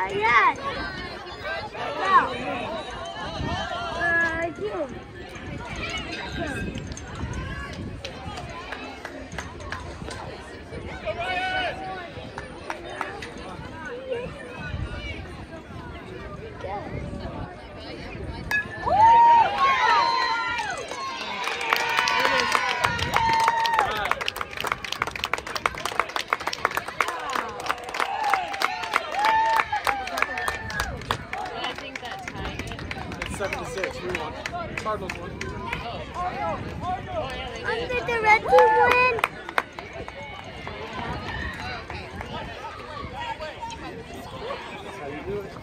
Yes. Now. You. It's 7-6. We won. Cardinals won. Did the red team win? That's how you do it.